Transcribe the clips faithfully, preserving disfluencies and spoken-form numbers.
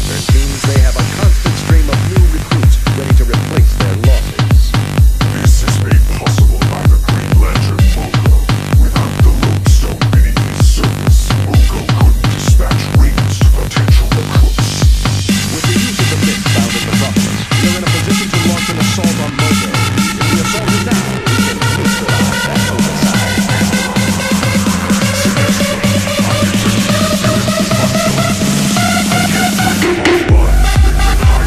standard means they have a constant stream of new recruits ready to replace their losses. This is made possible by the Green Lantern logo. Without the lodestone beneath his surface, Logo couldn't dispatch rings to potential recruits. With the use of the mist found in the process, we are in a position to launch an assault on Logo. If we assault it now, we can neutralize that oversized I can't bring them online. They've been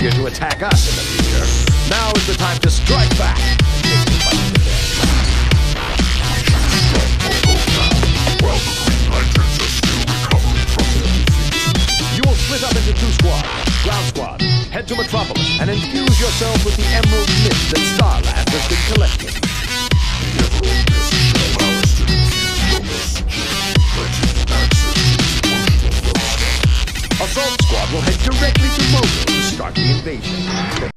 easier to attack us in the future. Now is the time to strike back and take the fight to the While the Green Lanterns are still recovering from their defeat. You will split up into two squads. Ground squad, head to Metropolis and infuse yourself with the emerald mist that Starland has been collecting. The emerald mist should allow us to defuse your messaging, granting access to its emotional Froussard. Assault squad will head directly to Mogo to start the invasion.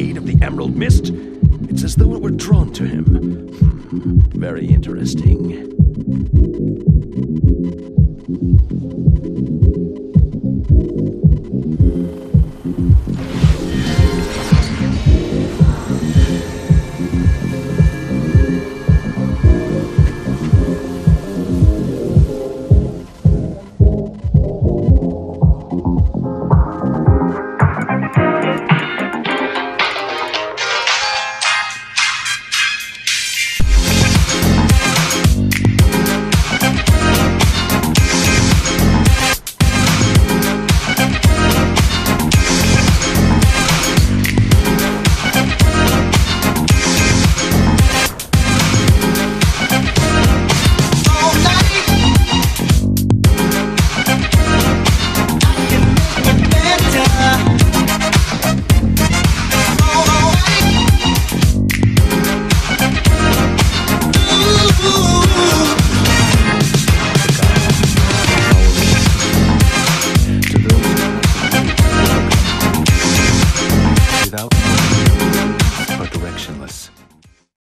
Emerald Mist. It's as though it were drawn to him. Hmm, very interesting.